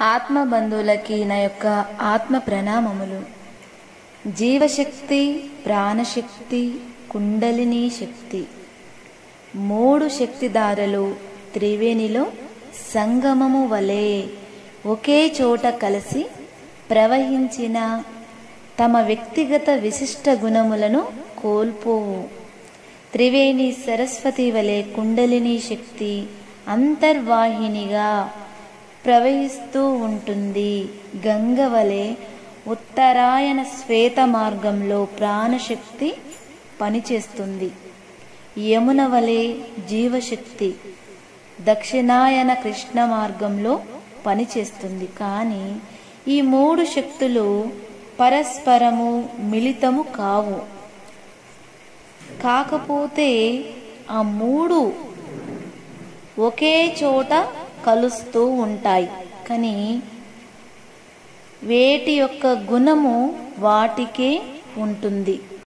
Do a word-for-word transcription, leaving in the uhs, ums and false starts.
ఆత్మ బంధువులకి నా యొక్క ఆత్మ ప్రణామములు. జీవశక్తి, ప్రాణశక్తి, కుండలిని శక్తి మూడు శక్తిధారలు త్రివేణిలో సంగమము వలె ఒకే చోట కలిసి ప్రవహించిన తమ వ్యక్తిగత విశిష్ట గుణములను కోల్పోవు. త్రివేణి సరస్వతి వలె కుండలిని శక్తి అంతర్వాహినిగా ప్రవహిస్తూ ఉంటుంది. గంగ వలె ఉత్తరాయణ శ్వేత మార్గంలో ప్రాణశక్తి పనిచేస్తుంది. యమున వలె జీవశక్తి దక్షిణాయన కృష్ణ మార్గంలో పనిచేస్తుంది. కానీ ఈ మూడు శక్తులు పరస్పరము మిళితము కావు. కాకపోతే ఆ మూడు ఒకే చోట కలుస్తూ ఉంటాయి. కానీ వేటి యొక్క గుణము వాటికే ఉంటుంది.